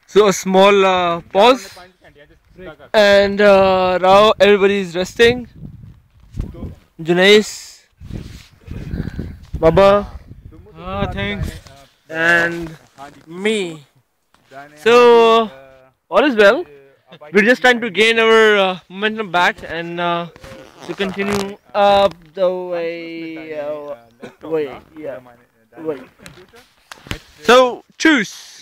So a small pause, and now everybody is resting. Junais, Baba, Thanks. and me. So all is well. We're just trying to gain our momentum back and to continue up the way. Yeah. Way. So choose.